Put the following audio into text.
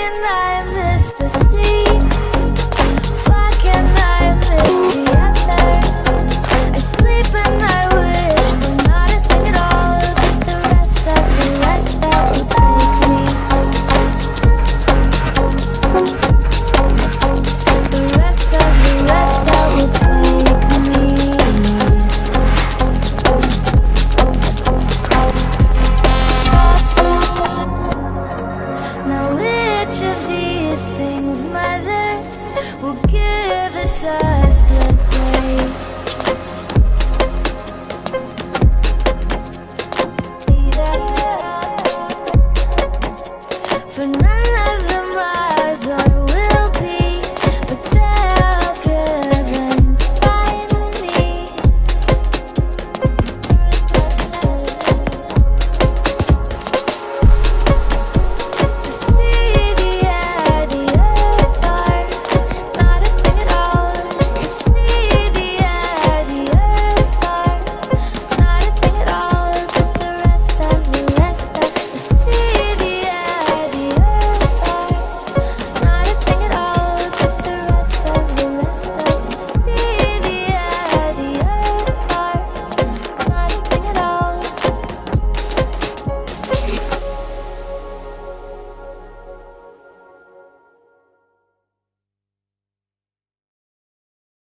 can I miss the sea? Why can I miss the other? I sleep and I wish for not a thing at all, but the rest that will take me. The rest that will take me. Now which of these things, mother, will give it up?